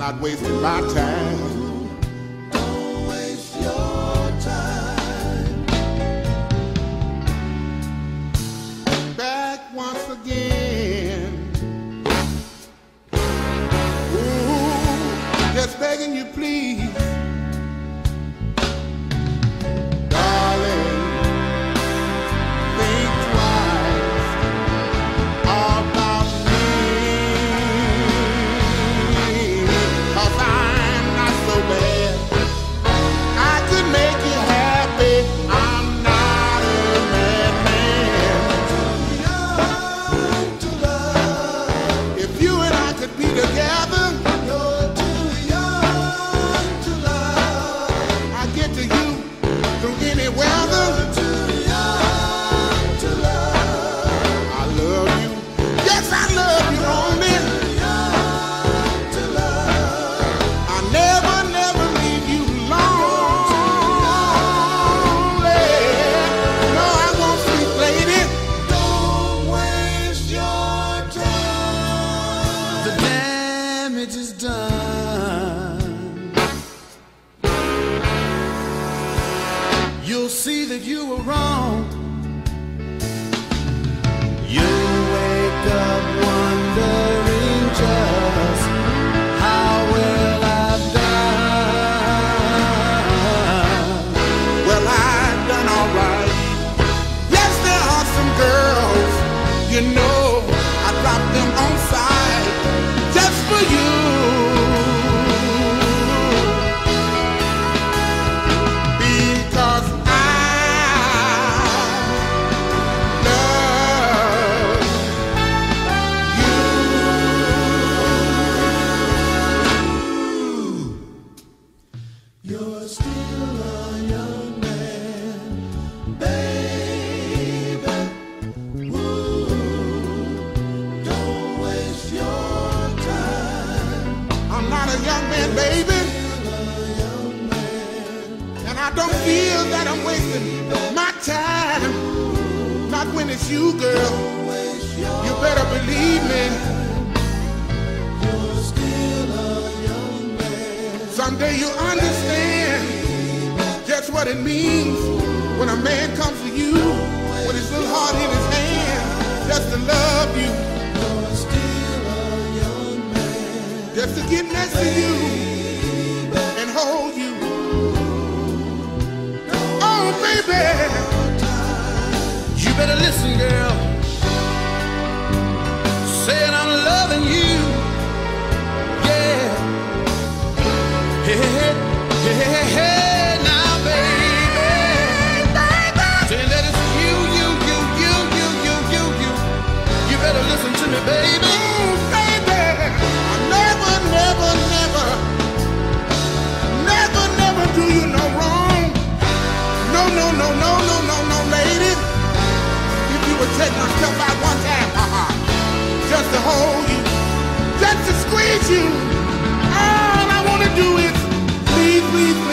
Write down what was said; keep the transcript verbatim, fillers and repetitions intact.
not wasting my time. Don't waste your time. Back once again. Ooh, just begging you, please. Darling, think twice about me. 'Cause I'm not so bad. I could make you happy. I'm not a madman. Young to love. If you and I could be together, You're too young to love. I get to you through any weather. You're too young to love. I love you. Yes, I love you, homie. Too young to love. I never, never leave you lonely. No, I won't sleep, lady. Don't waste your time. The damage is done. You'll see that you were wrong. You wake up wondering just how well I've done. Well, I've done all right. Yes, there are some girls, you know, I dropped them on side just for you. Because I love you. You're still a young man, baby. Ooh, don't waste your time. I'm not a young man, baby, Still a young man, and I don't feel that I'm wasting my time. Not when it's you, girl. waste your You better believe me. You're still a young man. Someday you'll understand just what it means when a man comes to you with his little heart in his hand just to love you, You're still a young man. just to get next to you and hold you. Oh, baby, You better listen, girl. Saying I'm loving you. Yeah. Hey, hey, hey, hey, hey, hey, now, baby. Saying that it's you, you, you, you, you, you, you, you. You better listen to me, baby. oh, baby, I never, never, never, never, never do you no wrong. No, no, no, no, no, no, no, lady. If you would take myself out one time, uh-uh, just to hold you, just to squeeze you, all I want to do is please, please,